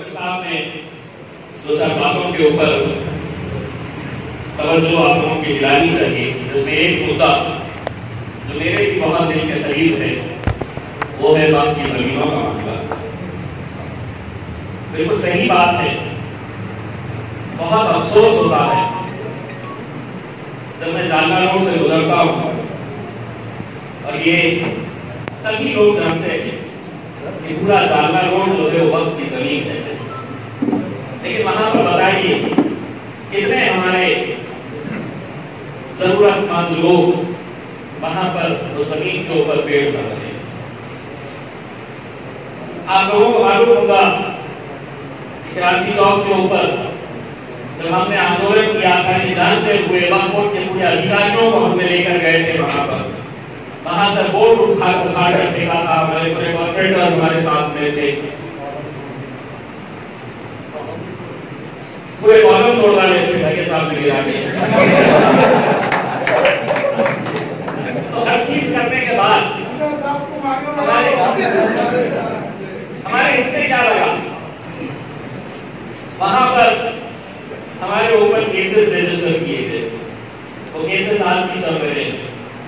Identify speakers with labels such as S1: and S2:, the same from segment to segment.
S1: Doctor साहब ने दो चार बातों के ऊपर तवज्जो आप लोगों की दिलानी चाहिए, जिसमें एक मुद्दा जो मेरे भी बहुत दिल के करीब है वो है वक्फ की जमीनों का मामला। बिल्कुल सही बात है। बहुत अफसोस होता है जब मैं जालना रोड से गुजरता हूँ और ये सभी लोग जानते हैं कि पूरा जालना रोड जो है वो वक्फ की जमीन है, लेकिन वहां पर बताइए कितने हमारे जरूरतमंद लोग वहां पर वो जमीन के ऊपर पेड़ कर रहे हैं। आप लोगों को मालूम होगा क्रांति चौक के ऊपर जब हमने आंदोलन किया था कि जानते हुए वक्फ बोर्ड के पूरे अधिकारियों को हमने लेकर गए थे वहां से बोर्ड उठा कर फेंका था। हमारे पूरे कॉर्पोरेटर्स हमारे साथ में थे, पूरे कॉलम तोड़ रहे थे भाई साहब ने जाके। तो हर चीज करने के बाद हमारे हिस्से क्या लगा, वहां पर हमारे ऊपर केसेस रजिस्टर किए गए, वो केसेस आज भी चल रहे हैं।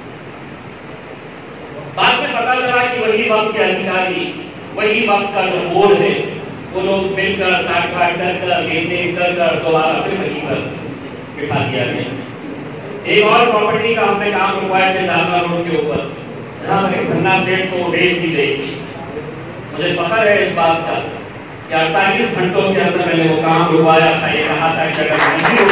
S1: बाद में पता चला कि वही वक्त के अधिकारी, वही वक्त का जो बोर्ड है, वो लोग मिलकर साठ-बाठ कर लेन-देन कर दोबारा फिर वहीं पर बिठा दिया गया। एक और प्रॉपर्टी का हमने काम रुकवाया थे जालना रोड के ऊपर, जहां पर खन्ना सेठ को बेच दी गई थी। मुझे फख्र है इस बात का कि 48 घंटों के अंदर मैंने वो काम रुकवाया था। ये कहा था कि अगर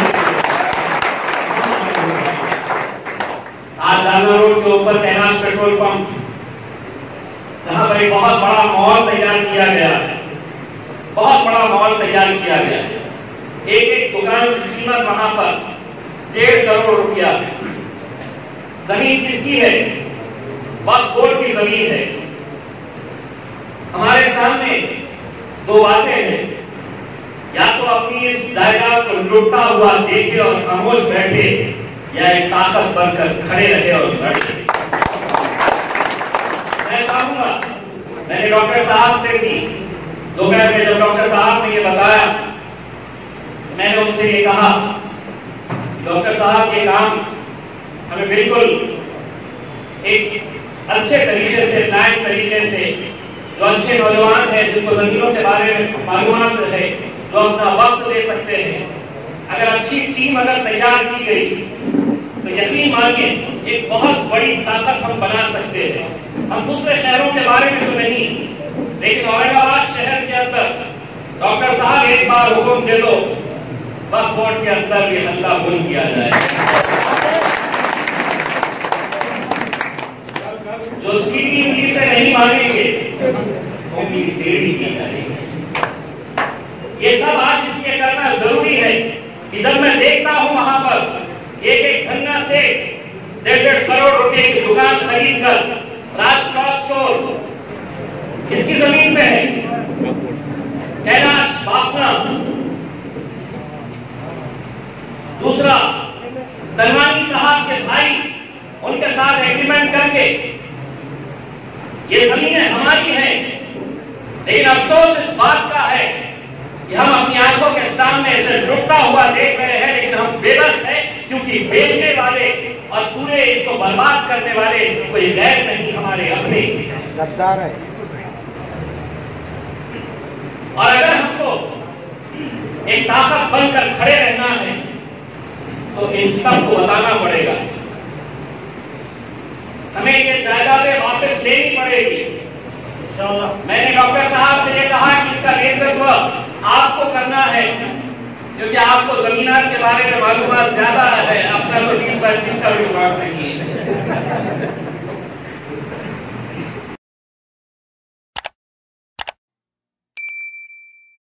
S1: आज जालना रोड के ऊपर तैनात पेट्रोल पंप, जहां पर एक बहुत बड़ा मॉल तैयार किया गया है, बहुत बड़ा मॉल तैयार किया गया है। एक दुकान की कीमत वहां पर 1.5 करोड़ रुपया है। जमीन किसकी है? वक्फ बोर्ड की जमीन है। हमारे सामने दो बातें हैं, या तो अपनी इस जायदाद को लुटता हुआ देखे और खामोश बैठे, या एक ताकत बनकर खड़े रहे और लड़े। मैं चाहूंगा, मैंने डॉक्टर साहब से भी दोपहर में जब डॉक्टर साहब ने ये बताया, मैंने उनसे ये कहा, डॉक्टर साहब ये काम हमें बिल्कुल एक अच्छे तरीके से, प्लान तरीके से, जो अच्छे नौजवान हैं जिनको जमीनों के बारे में मालूमात है, जो अपना वक्त दे सकते हैं, अगर अच्छी टीम अगर तैयार की गई तो यकीन मानिए एक बहुत बड़ी ताकत हम बना सकते हैं। हम दूसरे शहरों के बारे में तो नहीं, लेकिन औरंगाबाद शहर के अंदर डॉक्टर साहब एक बार हुक्म दे दो, वक्फ बोर्ड के अंदर ये हल्ला बुल किया जाए। जो सीधी उंगली से नहीं मानेंगे उंगली टेढ़ी की जाएगी। ये सब आज इसलिए करना जरूरी है कि जब मैं देखता हूं वहां पर एक खन्ना से 1.5 करोड़ रुपए की दुकान खरीद कर राजकोट स्टोर इसकी जमीन पे है, कैलाश बाफना, दूसरा धनवानी साहब के भाई, उनके साथ एग्रीमेंट करके ये जमीनें हमारी हैं। लेकिन अफसोस इस बात का है कि हम अपनी आंखों के सामने इसे डूबता हुआ देख रहे हैं, लेकिन हम बेबस हैं, क्योंकि बेचने वाले और पूरे इसको बर्बाद करने वाले कोई गैर नहीं, हमारे अपने गद्दार है। और अगर हमको एक ताकत बनकर खड़े रहना है तो इन सबको बताना पड़ेगा, हमें ये जायदादें वापस लेनी पड़ेगी। मैंने डॉक्टर साहब से ये कहा कि इसका नेतृत्व आपको करना है, क्योंकि आपको जमीनात के बारे में मालूमात ज्यादा है, अपना तो 20-25 का भी रिकॉर्ड नहीं है।